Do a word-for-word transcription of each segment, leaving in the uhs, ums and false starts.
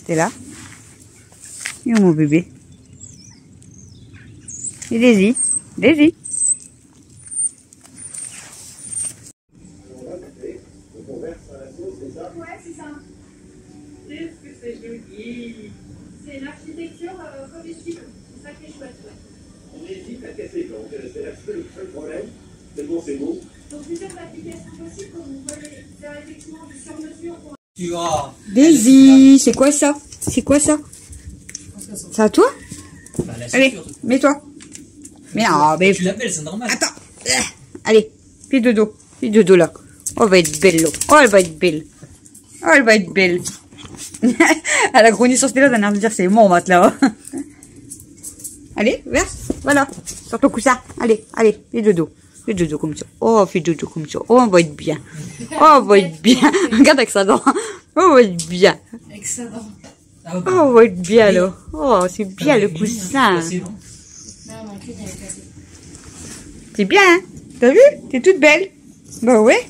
T'es là? Et où mon bébé? Et Daisy? Daisy? Ouais, c'est ça. Qu'est-ce que c'est joli. C'est l'architecture euh, comestible. C'est ça qui est chouette, ouais. On hésite à casser les plantes, c'est le seul problème. C'est bon, c'est beau. Donc plusieurs applications possibles quand vous voulez faire effectivement du sur-mesure pour... Tu vois. Daisy, c'est quoi ça? C'est quoi ça? C'est à toi? Bah, la Allez, ceinture, mets-toi. Mais ah, mais... tu l'appelles, c'est normal. Attends. Allez, fais dodo. Fais dodo là. Oh, elle va être belle là. Oh, elle va être belle. Oh, elle va être belle. Elle a grogné sur ce là, d'un air de dire c'est mon matelas. Allez, verse. Voilà. Sur ton coussin. Allez, allez, fais dodo. Fais dodo comme ça. Oh, fais dodo comme ça. Oh, on va être bien. Oh, on va être bien. Regarde avec sa dent. Oh, on va être bien. Avec ça dans... Ah, Oh, on va être bien là. Oh, c'est bien le coussin. C'est bon. Non, mon cul, elle est cassée. C'est bien, hein? T'as vu? T'es toute belle. Bah ouais.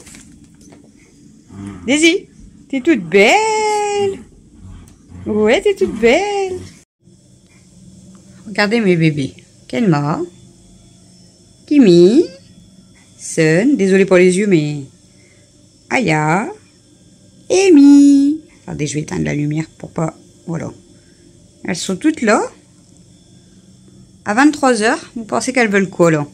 Daisy, t'es toute belle. Ouais, t'es toute belle. Regardez mes bébés. Kelma, Kimi, Sun, désolé pour les yeux, mais Aya, Amy. Attendez, je vais éteindre la lumière pour pas... Voilà. Elles sont toutes là. À vingt-trois heures, vous pensez qu'elles veulent quoi, là?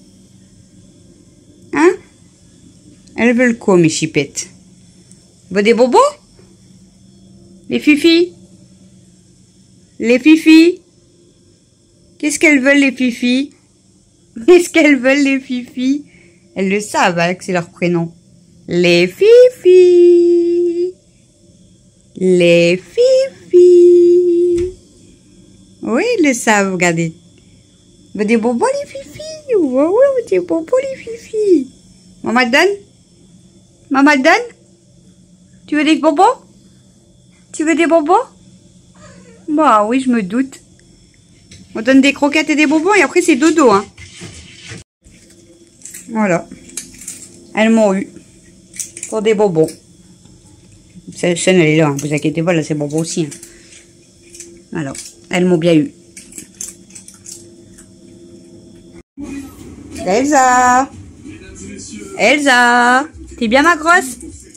Hein? Elles veulent quoi, mes chipettes? Vous des bobos? Les fifis? Les fifis? Qu'est-ce qu'elles veulent, les fifis? Qu'est-ce qu'elles veulent, les fifis? Elles le savent, hein, que c'est leur prénom. Les fifis. Les fifis. Oui, ils le savent, regardez. Vous des bobos, les fifis? Oui, oui, vous des bobos, les fifis. Maman te donne? Maman te donne? Tu veux des bonbons? Tu veux des bonbons? Bah oui, je me doute. On donne des croquettes et des bonbons et après c'est dodo, hein. Voilà. Elles m'ont eu. Pour des bonbons. Celle, elle est là, hein. Vous inquiétez pas, là c'est bonbons aussi. Hein. Alors, elles m'ont bien eu. Elsa! Elsa! T'es bien ma grosse?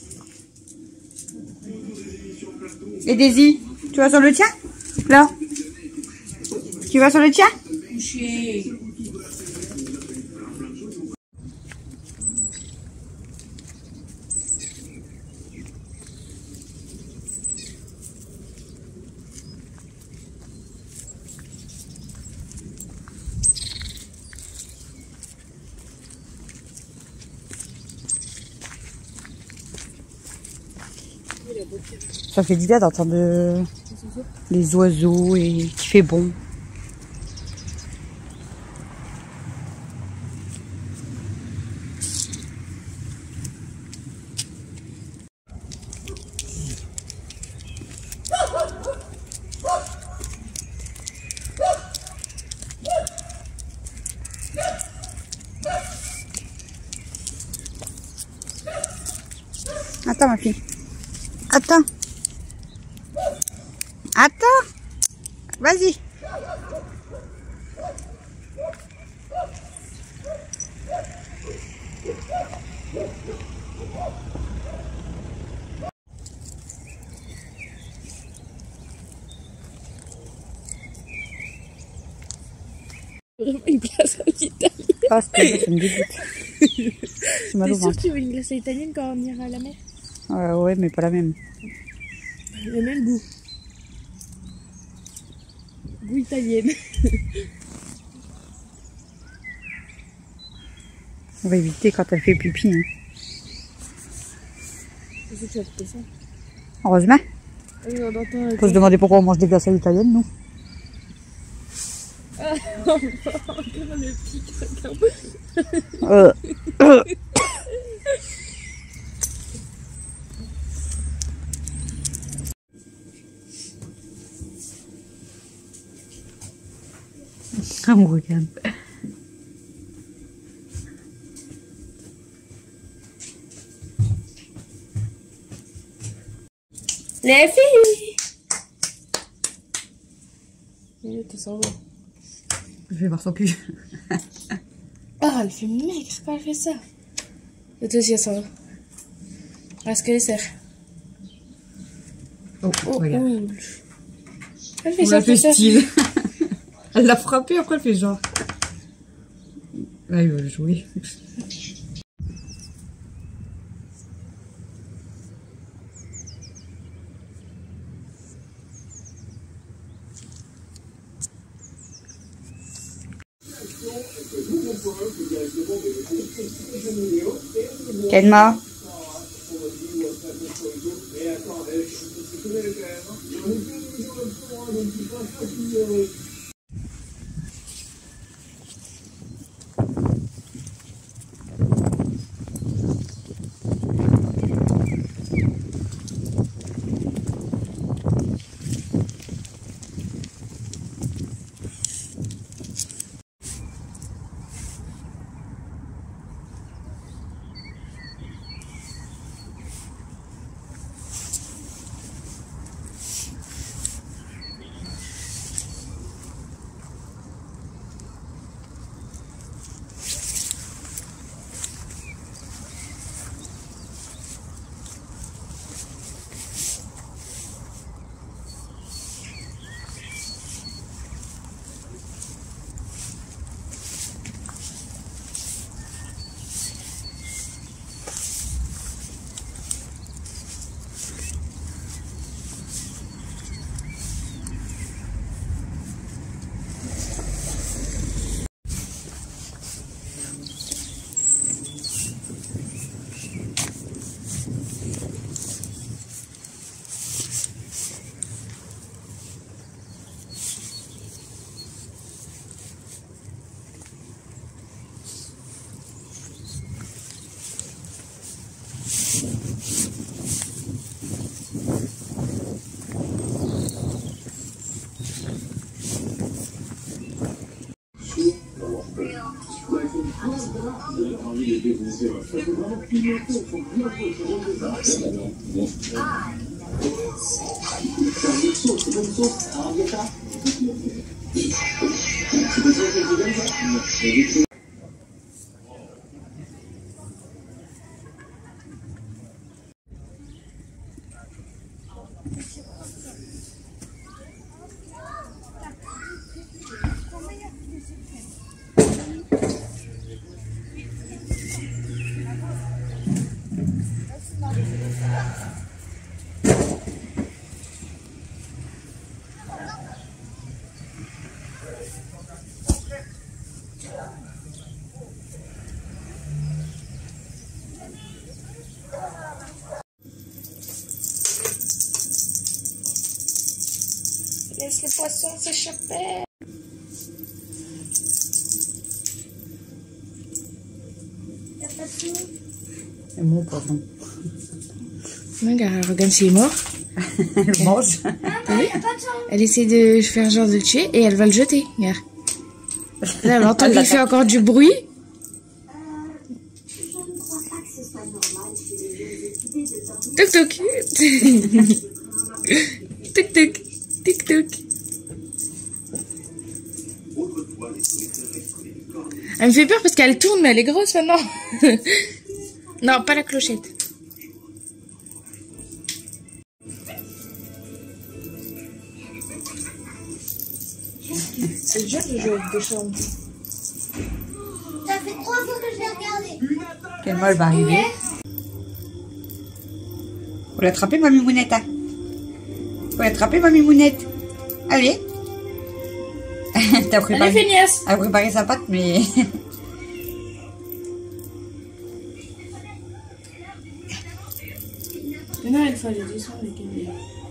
Et Daisy, tu vas sur le tien? Là? Tu vas sur le tien? Coucher. Ça fait du bien d'entendre les oiseaux et qu'il fait bon. Attends ma fille. Attends. Attends. Vas-y. Une glace à l'italienne. Ah, c'était ça me dégoûte. C'est mal au T'es sûr ventre. que tu veux une glace à l'italienne quand on ira à la mer? Ouais, ouais, mais pas la même. Le même goût. Goût italienne. On va éviter quand elle fait pipi. Hein. C'est sûr que tu vas faire ça. Heureusement. Ah oui, on entend... Faut se demander pourquoi on mange des glaces à l'italienne, nous. Ah, encore le pic, regarde. Euh. Euh. Ah, on regarde. Les filles! Et t'es sans voix. Je vais voir son cul. Ah, elle fait maigre quand elle fait ça. Et toi aussi, elle s'en va. Est-ce qu'elle est serre? Oh, Oh, regarde. oh. Elle fait On ça, l'a fait fait ça. style. Elle l'a frappé, après elle fait genre. Là, il va jouer. Kenma. Laisse le poisson s'échapper. Y'a pas de fou. C'est mon poisson. Regarde, regarde s'il est mort. Elle mange. Oui. Elle essaie de faire genre de le tuer et elle va le jeter. Regarde. Là, elle entend qu'il fait encore du bruit. Toc toc. Toc toc. Tic toc. Elle me fait peur parce qu'elle tourne mais elle est grosse maintenant. Non, pas la clochette. C'est dur de jouer avec des chambres. Ça fait trois fois que je l'ai regardé. Quelle molle va arriver. Faut l'attraper, ma mimounette. Hein. Faut l'attraper, ma mimounette. Allez. T'as préparé, Allez, feignasse. a préparé sa pâte, mais... Non, il fallait descendre avec une.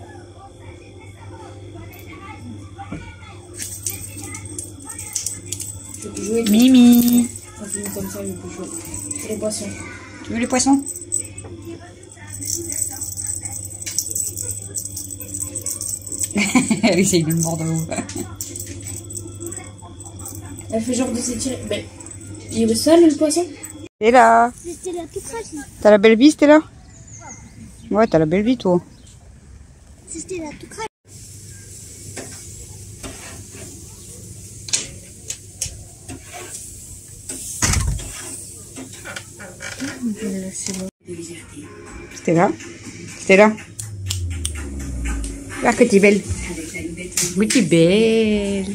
Je peux jouer. Mimi. Quand il est comme ça, il est plus chaud. C'est les poissons. Tu veux les poissons? Elle essaye de le mordre l'eau. Elle fait genre de s'étirer. Ben, il est sale le poisson. T'es là. C'était la toute fraîche. T'as la belle vie, c'était là? Ouais, t'as la belle vie, toi. C'était la toute fraîche. Stella, Stella. Ah, que t'es belle. Oui, t'es belle.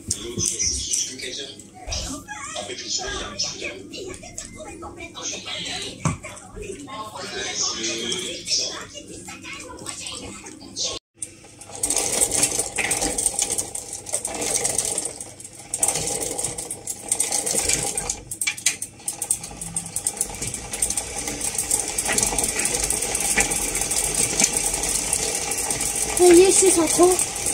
Ça y est, c'est sans trop.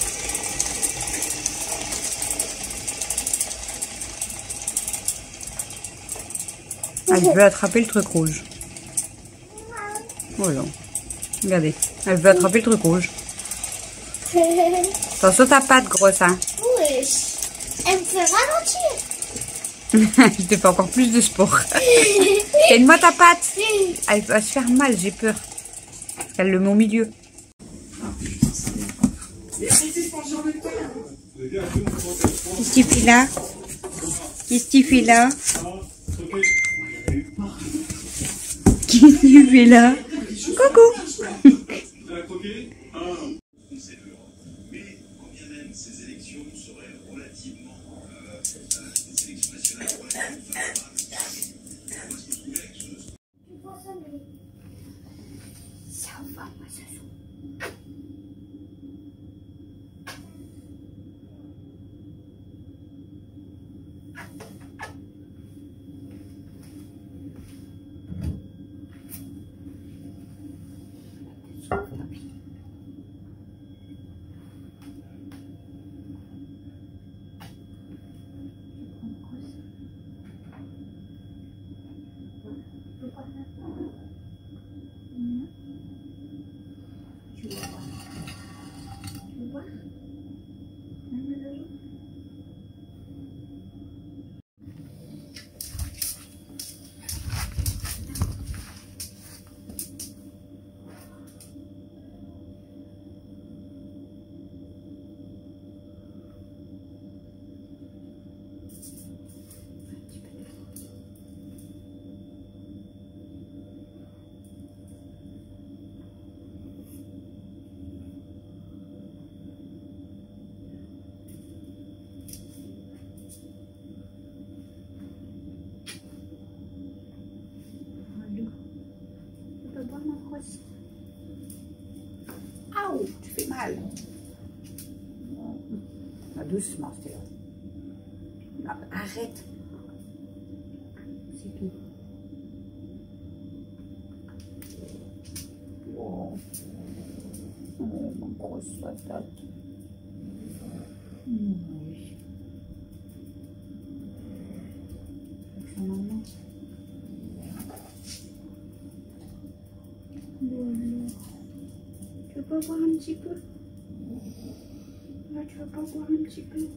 Elle veut attraper le truc rouge. Voilà. Regardez. Elle veut attraper le truc rouge. Attention ta patte grosse, hein. Oui. Elle me fait ralentir. Je te fais encore plus de sport. Tiens-moi ta patte. Elle va se faire mal, j'ai peur. Elle le met au milieu. Qu'est-ce que tu fais là? Qu'est-ce que tu fais là? Qu'est-ce que tu fais là? Coucou. Mais quand bien même ces élections seraient relativement euh, des élections nationales relativement favorables, on va se retrouver avec ce. Ça va, moi, ça joue. Aouh, tu fais mal. Ah, doucement, Stella. Ah, arrête. C'est tout. Oh, oh ma grosse patate. Oui. Avec sa maman. Tu veux pas boire un petit peu? Là, tu veux pas boire un petit peu?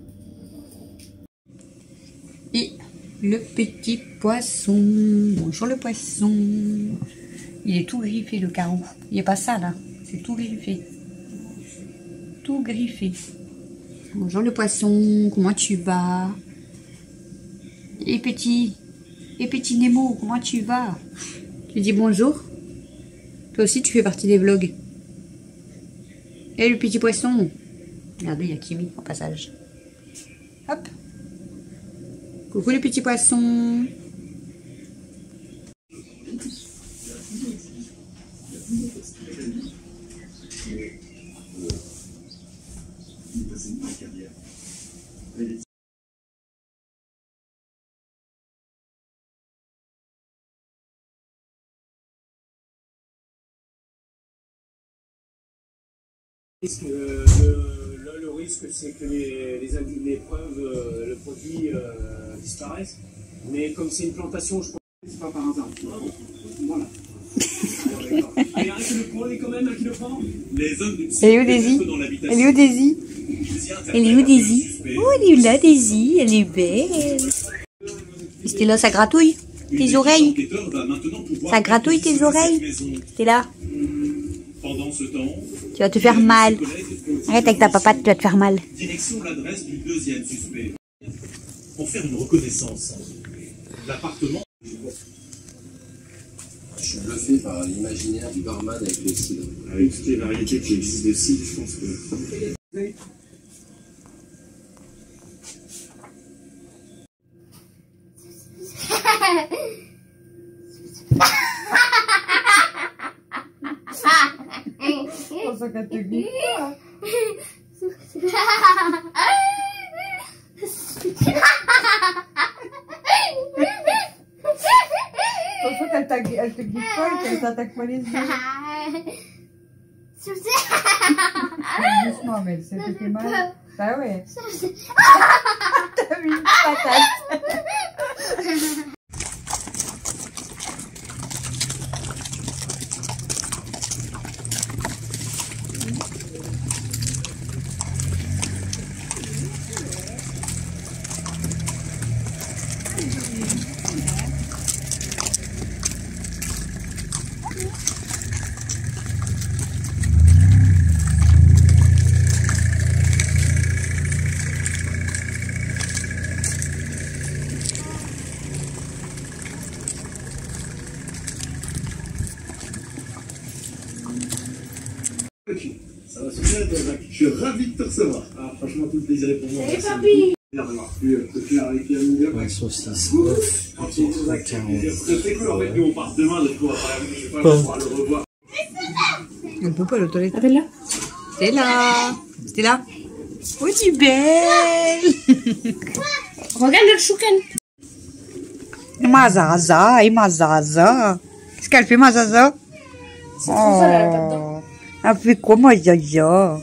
Et le petit poisson. Bonjour le poisson. Il est tout griffé le carreau. Il n'est pas ça là. C'est tout griffé. Tout griffé. Bonjour le poisson. Comment tu vas? Et petit. Et petit Nemo, comment tu vas? Tu dis bonjour? Toi aussi tu fais partie des vlogs. Et le petit poisson. Regardez, il y a Kimi en passage. Hop. Coucou les petits poissons. Euh, le, là, le risque, c'est que les, les, les preuves, euh, le produit euh, disparaissent. Mais comme c'est une plantation, je pense que c'est pas par hasard. Voilà. Allez, arrête de le prendre quand même, hein, qui le prend. Les hommes du Elle est où Daisy? Elle est où Daisy? Elle est où Daisy? Oh, elle est là Daisy, elle est belle. C'était là, ça gratouille tes oreilles. Ça gratouille tes oreilles. C'était là. Pendant ce temps, tu vas te faire mal. Arrête avec ta papate, tu vas te faire mal. Direction l'adresse du deuxième suspect. Pour faire une reconnaissance. L'appartement. suis bluffé par l'imaginaire du barman avec le cidre. Avec toutes les variétés qui existent de cidre, je pense que... Je pense qu'elle te guide pas. Je pense qu'elle t'a- elle te guide pas et qu'elle t'attaque pas les yeux. Doucement, mais ça te fait mal. Bah ouais. T'as mis une patate. Ça va super, Zach. Je suis ravi de te recevoir. Ah, franchement, tout le plaisir est pour moi. Salut papy. D'avoir pu te faire avec la meilleure. Ouais, saucisse, œuf, C'est très cool. En fait, nous, on part demain, donc on va pas, je vais pas pouvoir le revoir. Elle peut pas aller aux toilettes. Appelle-la. Stella. Stella. Oh, tu es belle. Regarde le chouken. Mazaza, et Mazaza. Qu'est-ce qu'elle fait, Mazaza? C'est trop ça, là, pas dedans. Elle fait quoi, Mazaza?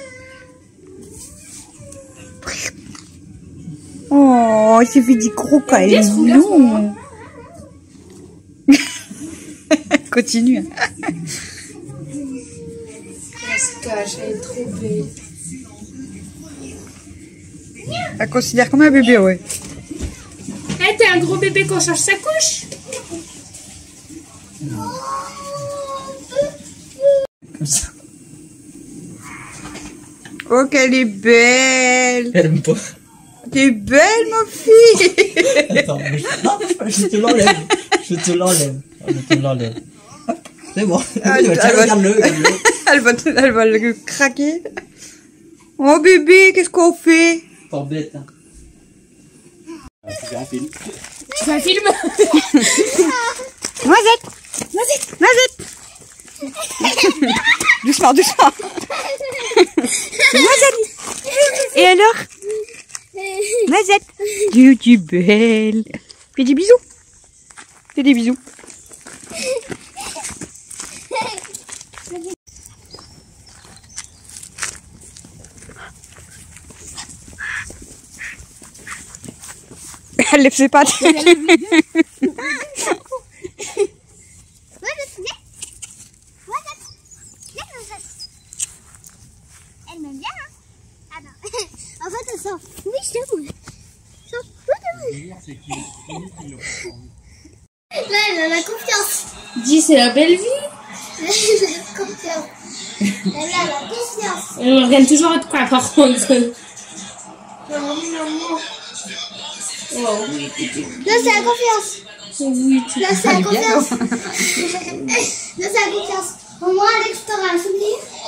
Oh, elle s'est fait des gros Bien, ce regarde, câlins. Continue. Elle se cache, elle est trop belle. Elle considère comme un bébé, ouais. Eh, t'es un gros bébé qu'on change sa couche. comme ça. Oh, qu'elle est belle. Elle aime pas. T'es belle, ma fille. Attends, mais je... non, je te l'enlève. Je te l'enlève. Je te l'enlève. C'est bon. Ah, Tiens, elle va- regarde-le, regarde-le. Elle va, elle va le craquer. Oh, bébé, qu'est-ce qu'on fait? Pas bête, hein. Ah, tu fais un film. Tu fais un film? Noisette. Noisette. Noisette. Doucement, doucement. Noisette. Et alors? Noisette. Tu, tu es belle. Fais des bisous. Fais des bisous. Elle lève ses pattes. Elle m'aime bien, hein? Attends. En fait, elle s'en fout, je t'avoue. Elle s'en fout de moi. Là, elle a la confiance. Dis, c'est la belle vie. Elle a la confiance. Elle a la confiance. Elle me regarde toujours à quoi, par contre. Oh. Là, c'est la confiance. Oui, Là, c'est la confiance. Là, c'est la confiance. Au moins, Alex, t'auras un souvenir.